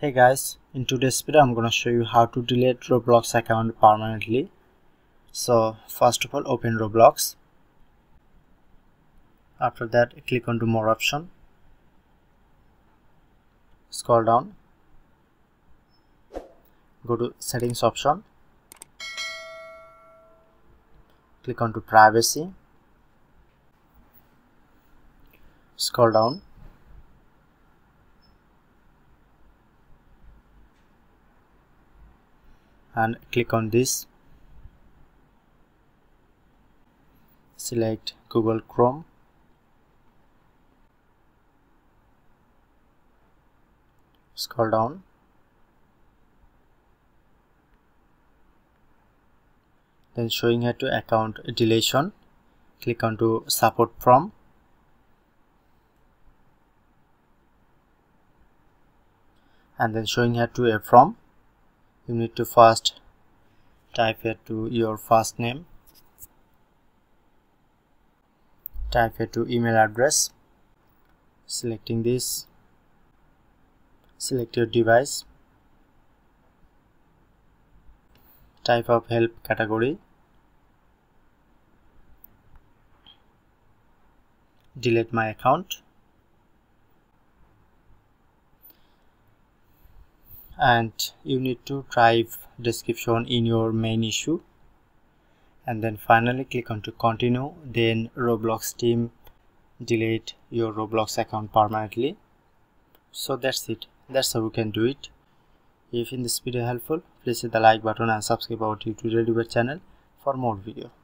Hey guys, in today's video I'm gonna show you how to delete Roblox account permanently. So first of all, open Roblox. After that, click on to more option. Scroll down. Go to settings option. Click on to privacy. Scroll down. And click on this. Select Google Chrome. Scroll down. Then showing here to account deletion. Click on to support from. And then showing here to a from. You need to first type here to your first name, type here to email address, selecting this, select your device, type of help category, delete my account, and you need to type description in your main issue, and then finally click on to continue. Then Roblox team delete your Roblox account permanently. So that's it. That's how we can do it. If in this video helpful, please hit the like button and subscribe our tutorial channel for more video.